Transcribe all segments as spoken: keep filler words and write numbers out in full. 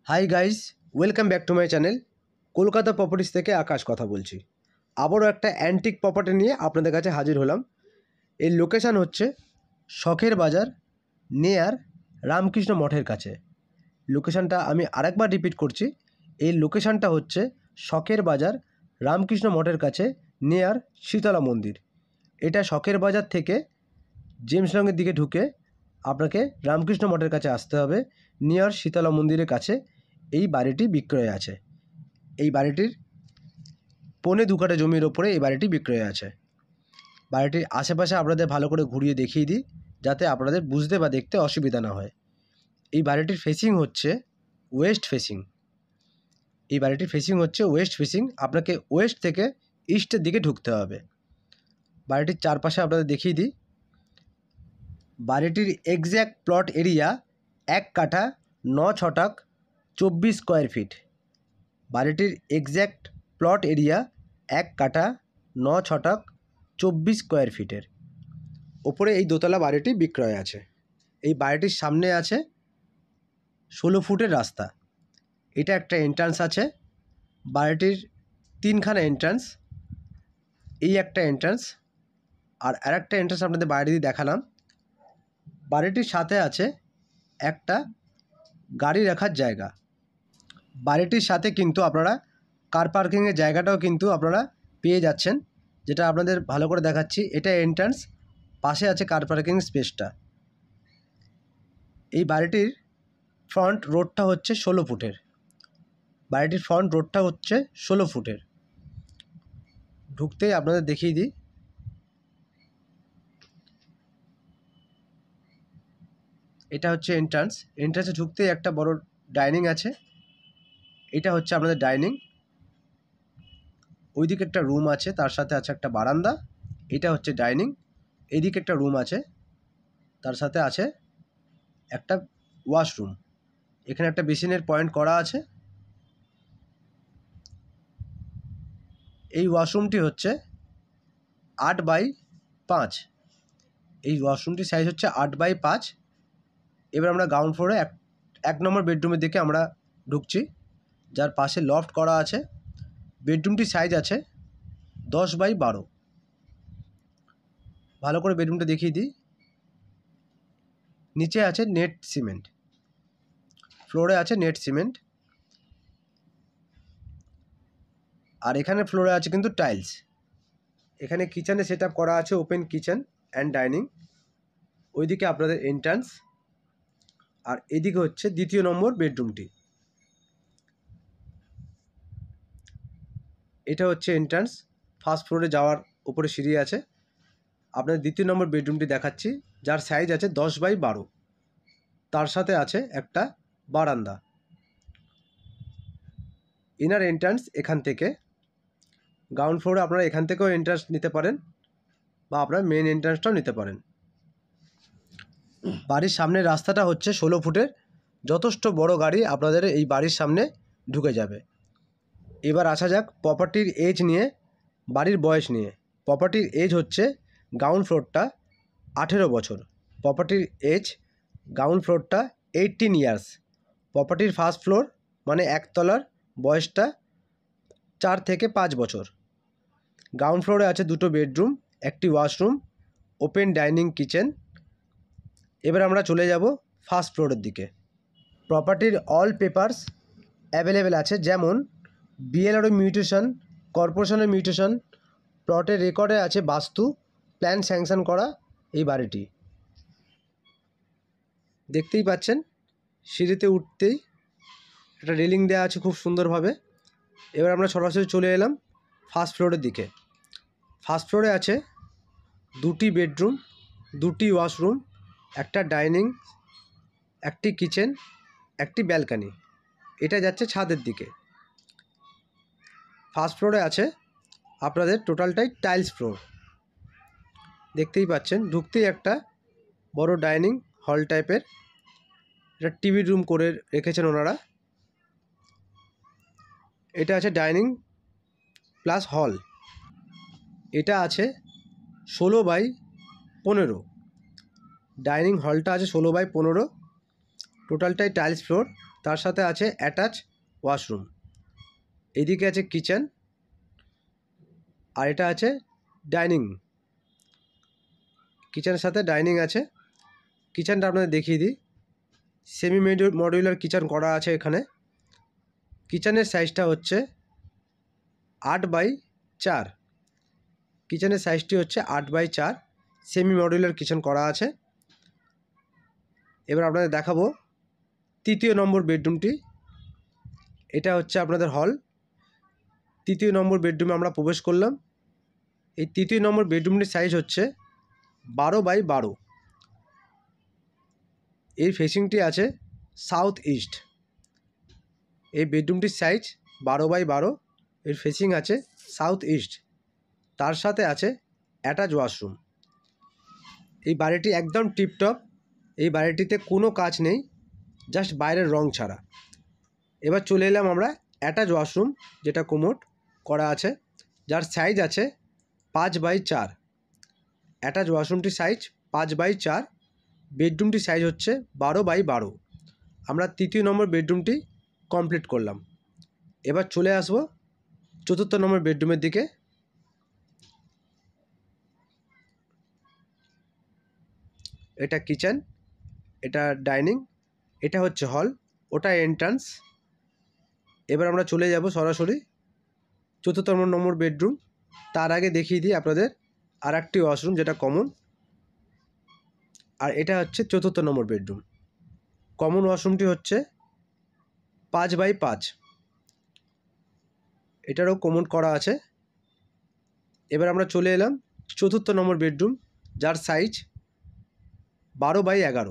High guys, welcome back to my channel. Kolkata properties থেকে আকাশ কথা বলছি। আবারও একটা অ্যান্টিক প্রপার্টি নিয়ে আপনাদের কাছে হাজির হলাম। এর লোকেশান হচ্ছে শখের বাজার, নিয়ার রামকৃষ্ণ মঠের কাছে। লোকেশানটা আমি আরেকবার রিপিট করছি। এই লোকেশানটা হচ্ছে শখের বাজার, রামকৃষ্ণ মঠের কাছে, নিয়ার শীতলা মন্দির। এটা শখের বাজার থেকে জেমস রঙের দিকে ঢুকে আপনাকে রামকৃষ্ণ মঠের কাছে আসতে হবে। নিয়ার শীতলা মন্দিরের কাছে এই বাড়িটি বিক্রয়ে আছে। এই বাড়িটির পৌনে দু কাঠা জমির ওপরে এই বাড়িটি বিক্রয়ে আছে। বাড়িটির আশেপাশে আপনাদের ভালো করে ঘুরিয়ে দেখিয়ে দিই, যাতে আপনাদের বুঝতে বা দেখতে অসুবিধা না হয়। এই বাড়িটির ফেসিং হচ্ছে ওয়েস্ট ফেসিং। এই বাড়িটির ফেসিং হচ্ছে ওয়েস্ট ফেসিং। আপনাকে ওয়েস্ট থেকে ইস্টের দিকে ঢুকতে হবে। বাড়িটির চারপাশে আপনাদের দেখিয়ে দিই। বাড়িটির এক্স্যাক্ট প্লট এরিয়া এক কাঠা ন ছটাক চব্বিশ স্কোয়ার ফিট। বাড়িটির এক্স্যাক্ট প্লট এরিয়া এক কাঠা ন ছটাক চব্বিশ স্কোয়ার ফিটের ওপরে এই দোতলা বাড়িটি বিক্রয় আছে। এই বাড়িটির সামনে আছে ষোলো ফুটের রাস্তা। এটা একটা এন্ট্রান্স আছে। বাড়িটির তিনখানা এন্ট্রান্স, এই একটা এন্ট্রান্স আর আরেকটা এন্ট্রান্স আপনাদের বাড়িটি দেখালাম। বাড়িটির সাথে আছে একটা গাড়ি রাখার জায়গা। বাড়িটির সাথে কিন্তু আপনারা কার পার্কিংয়ের জায়গাটাও কিন্তু আপনারা পেয়ে যাচ্ছেন, যেটা আপনাদের ভালো করে দেখাচ্ছি। এটা এন্ট্রান্স, পাশে আছে কার পার্কিং স্পেসটা। এই বাড়িটির ফ্রন্ট রোডটা হচ্ছে ষোলো ফুটের। বাড়িটির ফ্রন্ট রোডটা হচ্ছে ষোলো ফুটের। ঢুকতেই আপনাদের দেখিয়ে দিই। এটা হচ্ছে এন্ট্রান্স। এন্ট্রান্সে ঢুকতেই একটা বড় ডাইনিং আছে। এটা হচ্ছে আপনাদের ডাইনিং। ওইদিকে একটা রুম আছে, তার সাথে আছে একটা বারান্দা। এটা হচ্ছে ডাইনিং। এদিকে একটা রুম আছে, তার সাথে আছে একটা ওয়াশরুম। এখানে একটা বেসিনের পয়েন্ট করা আছে। এই ওয়াশরুমটি হচ্ছে আট বাই পাঁচ। এই ওয়াশরুমটির সাইজ হচ্ছে আট বাই পাঁচ। এবার আমরা গ্রাউন্ড ফ্লোরে এক এক নম্বর বেডরুমের দিকে আমরা ঢুকছি, যার পাশে লফট করা আছে। বেডরুমটির সাইজ আছে দশ বাই বারো। ভালো করে বেডরুমটা দেখিয়ে দিই। নিচে আছে নেট সিমেন্ট, ফ্লোরে আছে নেট সিমেন্ট, আর এখানে ফ্লোরে আছে কিন্তু টাইলস। এখানে কিচেনে সেট আপ করা আছে, ওপেন কিচেন অ্যান্ড ডাইনিং। ওইদিকে আপনাদের এন্ট্রান্স, আর এদিকে হচ্ছে দ্বিতীয় নম্বর বেডরুমটি। এটা হচ্ছে এন্ট্রান্স। ফার্স্ট ফ্লোরে যাওয়ার উপরে সিঁড়ি আছে। আপনাদের দ্বিতীয় নম্বর বেডরুমটি দেখাচ্ছি, যার সাইজ আছে দশ বাই বারো। তার সাথে আছে একটা বারান্দা। ইনার এন্ট্রান্স এখান থেকে। গ্রাউন্ড ফ্লোরে আপনারা এখান থেকেও এন্ট্রান্স নিতে পারেন, বা আপনারা মেন এন্ট্রান্সটাও নিতে পারেন। বাড়ির সামনের রাস্তাটা হচ্ছে ষোলো ফুটের। যথেষ্ট বড় গাড়ি আপনাদের এই বাড়ির সামনে ঢুকে যাবে। এবার আসা যাক প্রপার্টির এজ নিয়ে, বাড়ির বয়স নিয়ে। প্রপার্টির এজ হচ্ছে গ্রাউন্ড ফ্লোরটা আঠেরো বছর। প্রপার্টির এজ গ্রাউন্ড ফ্লোরটা এইটিন ইয়ার্স। প্রপার্টির ফার্স্ট ফ্লোর মানে একতলার বয়সটা চার থেকে পাঁচ বছর। গ্রাউন্ড ফ্লোরে আছে দুটো বেডরুম, একটি ওয়াশরুম, ওপেন ডাইনিং কিচেন। এবার আমরা চলে যাব ফার্স্ট ফ্লোরের দিকে। প্রপার্টির অল পেপারস অ্যাভেলেবেল আছে, যেমন বিএলআরও মিউটেশন, কর্পোরেশনের মিউটেশন, প্লটের রেকর্ডে আছে বাস্তু, প্ল্যান স্যাংশন করা এই বাড়িটি। দেখতেই পাচ্ছেন সিঁড়িতে উঠতেই একটা রেলিং দেওয়া আছে খুব সুন্দরভাবে। এবার আমরা সরাসরি চলে এলাম ফার্স্ট ফ্লোরের দিকে। ফার্স্ট ফ্লোরে আছে দুটি বেডরুম, দুটি ওয়াশরুম, একটা ডাইনিং, একটি কিচেন, একটি ব্যালকানি। এটা যাচ্ছে ছাদের দিকে। ফার্স্ট ফ্লোরে আছে আপনাদের টোটালটাই টাইলস ফ্লোর। দেখতেই পাচ্ছেন ঢুকতেই একটা বড় ডাইনিং হল টাইপের। এটা টিভি রুম করে রেখেছেন ওনারা। এটা আছে ডাইনিং প্লাস হল। এটা আছে ষোলো বাই পনেরো। ডাইনিং হলটা আছে ষোলো বাই পনেরো। টোটালটাই টাইলস ফ্লোর। তার সাথে আছে অ্যাটাচ ওয়াশরুম। এদিকে আছে কিচেন, আর এটা আছে ডাইনিং। কিচেনের সাথে ডাইনিং আছে। কিচেনটা আপনাদের দেখিয়ে দিই। সেমি মডিউলার কিচেন করা আছে এখানে। কিচেনের সাইজটা হচ্ছে আট বাই চার। কিচেনের সাইজটি হচ্ছে আট বাই চার, সেমি মডিউলার কিচেন করা আছে। এবার আপনাদের দেখাবো তৃতীয় নম্বর বেডরুমটি। এটা হচ্ছে আপনাদের হল। তৃতীয় নম্বর বেডরুমে আমরা প্রবেশ করলাম। এই তৃতীয় নম্বর বেডরুমটির সাইজ হচ্ছে বারো বাই বারো। এর ফেসিংটি আছে সাউথ ইস্ট। এই বেডরুমটির সাইজ বারো বাই বারো, এর ফেসিং আছে সাউথ ইস্ট। তার সাথে আছে অ্যাটাচ ওয়াশরুম। এই বাড়িটি একদম টিপটপ। এই বাড়িটিতে কোনো কাজ নেই, জাস্ট বাইরের রং ছাড়া। এবার চলে এলাম আমরা অ্যাটাচ ওয়াশরুম, যেটা কোমোড করা আছে, যার সাইজ আছে পাঁচ বাই চার। অ্যাটাচ ওয়াশরুমটির সাইজ পাঁচ বাই চার, বেডরুমটির সাইজ হচ্ছে বারো বাই বারো। আমরা তৃতীয় নম্বর বেডরুমটি কমপ্লিট করলাম। এবার চলে আসব চতুর্থ নম্বর বেডরুমের দিকে। এটা কিচেন, এটা ডাইনিং, এটা হচ্ছে হল, ওটা এন্ট্রান্স। এবার আমরা চলে যাব সরাসরি চতুর্থ নম্বর বেডরুম। তার আগে দেখিয়ে দিই আপনাদের আর একটি ওয়াশরুম, যেটা কমন। আর এটা হচ্ছে চতুর্থ নম্বর বেডরুম। কমন ওয়াশরুমটি হচ্ছে পাঁচ বাই পাঁচ, এটারও কমন করা আছে। এবার আমরা চলে এলাম চতুর্থ নম্বর বেডরুম, যার সাইজ বারো বাই এগারো।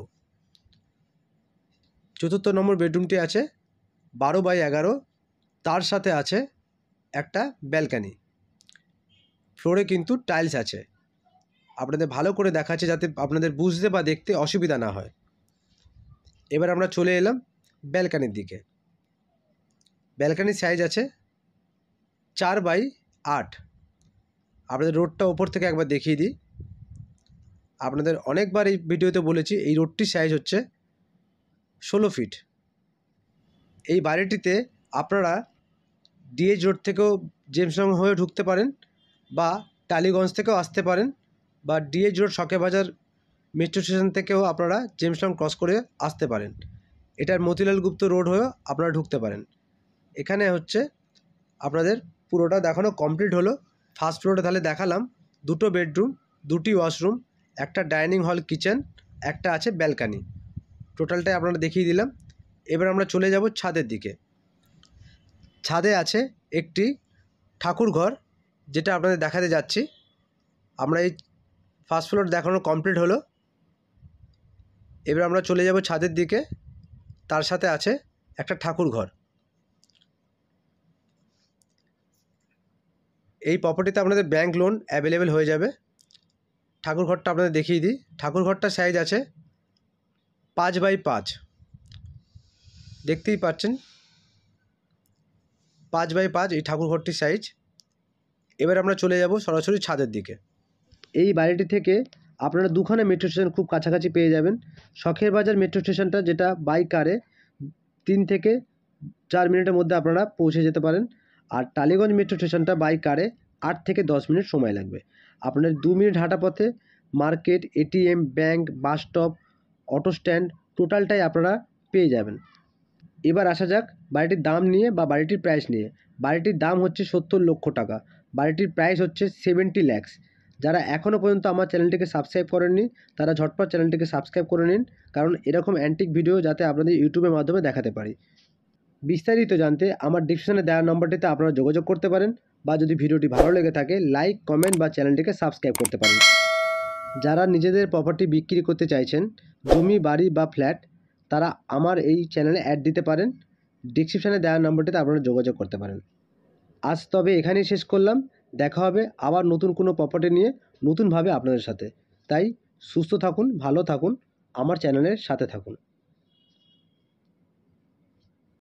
চতুর্থ নম্বর বেডরুমটি আছে বারো বাই এগারো। তার সাথে আছে একটা ব্যালকানি। ফ্লোরে কিন্তু টাইলস আছে। আপনাদের ভালো করে দেখাচ্ছে যাতে আপনাদের বুঝতে বা দেখতে অসুবিধা না হয়। এবার আমরা চলে এলাম ব্যালকানির দিকে। ব্যালকানির সাইজ আছে চার বাই আট। আপনাদের রোডটা ওপর থেকে একবার দেখিয়ে দিই। আপনাদের অনেকবার এই ভিডিওতে বলেছি এই রোডটির সাইজ হচ্ছে ষোলো ফিট। এই বাড়িটিতে আপনারা ডিএইচ রোড থেকেও জেমসং হয়ে ঢুকতে পারেন, বা টালিগঞ্জ থেকেও আসতে পারেন, বা DH road Sakherbazar metro station থেকেও আপনারা জেমসং ক্রস করে আসতে পারেন। এটার মতিলাল গুপ্ত রোড হয়েও আপনারা ঢুকতে পারেন। এখানে হচ্ছে আপনাদের পুরোটা দেখানো কমপ্লিট হলো। ফার্স্ট ফ্লোরে তাহলে দেখালাম দুটো বেডরুম, দুটি ওয়াশরুম, একটা ডাইনিং হল কিচেন, একটা আছে ব্যালকানি। টোটালটাই আপনারা দেখিয়ে দিলাম। এবার আমরা চলে যাব ছাদের দিকে। ছাদে আছে একটি ঠাকুর ঘর, যেটা আপনাদের দেখাতে যাচ্ছি। আমরা এই ফার্স্ট ফ্লোর দেখানো কমপ্লিট হলো। এবার আমরা চলে যাব ছাদের দিকে। তার সাথে আছে একটা ঠাকুর ঘর। এই প্রপার্টিতে আপনাদের ব্যাংক লোন অ্যাভেলেবেল হয়ে যাবে। ঠাকুর ঘরটা আপনাদের দেখিয়ে দিই। ঠাকুর ঘরটার সাইজ আছে পাঁচ বাই পাঁচ। দেখতেই পাচ্ছেন পাঁচ বাই পাঁচ এই ঠাকুর ঘরটির সাইজ। এবার আমরা চলে যাব সরাসরি ছাদের দিকে। এই বাড়িটি থেকে আপনারা দুখানা মেট্রো স্টেশন খুব কাছাকাছি পেয়ে যাবেন। শখের বাজার মেট্রো স্টেশনটা, যেটা বাই কারে তিন থেকে চার মিনিটের মধ্যে আপনারা পৌঁছে যেতে পারেন। আর টালিগঞ্জ মেট্রো স্টেশনটা বাই কারে আট থেকে দশ মিনিট সময় লাগবে। আপনার দু মিনিট হাঁটা পথে market, ATM, bank, bus stop, auto stand টোটালটাই আপনারা পেয়ে যাবেন। এবার আসা যাক বাড়িটির দাম নিয়ে বা বাড়িটির প্রাইস নিয়ে। বাড়িটির দাম হচ্ছে সত্তর লক্ষ টাকা। বাড়িটির প্রাইস হচ্ছে সেভেন্টি ল্যাক্স। যারা এখনও পর্যন্ত আমার চ্যানেলটিকে সাবস্ক্রাইব করেননি তারা ঝটপট চ্যানেলটিকে সাবস্ক্রাইব করে নিন, কারণ এরকম অ্যান্টিক ভিডিও যাতে আপনাদের ইউটিউবের মাধ্যমে দেখাতে পারি। বিস্তারিত জানতে আমার ডিসক্রিপশনে দেওয়া নম্বরটিতে আপনারা যোগাযোগ করতে পারেন, বা যদি ভিডিওটি ভালো লেগে থাকে লাইক, কমেন্ট বা চ্যানেলটিকে সাবস্ক্রাইব করতে পারেন। যারা নিজেদের প্রপার্টি বিক্রি করতে চাইছেন, জমি, বাড়ি বা ফ্ল্যাট, তারা আমার এই চ্যানেলে অ্যাড দিতে পারেন। ডিসক্রিপশনে দেওয়া নম্বরটিতে আপনারা যোগাযোগ করতে পারেন। আজ তবে এখানেই শেষ করলাম। দেখা হবে আবার নতুন কোনো প্রপার্টি নিয়ে নতুনভাবে আপনাদের সাথে। তাই সুস্থ থাকুন, ভালো থাকুন, আমার চ্যানেলের সাথে থাকুন।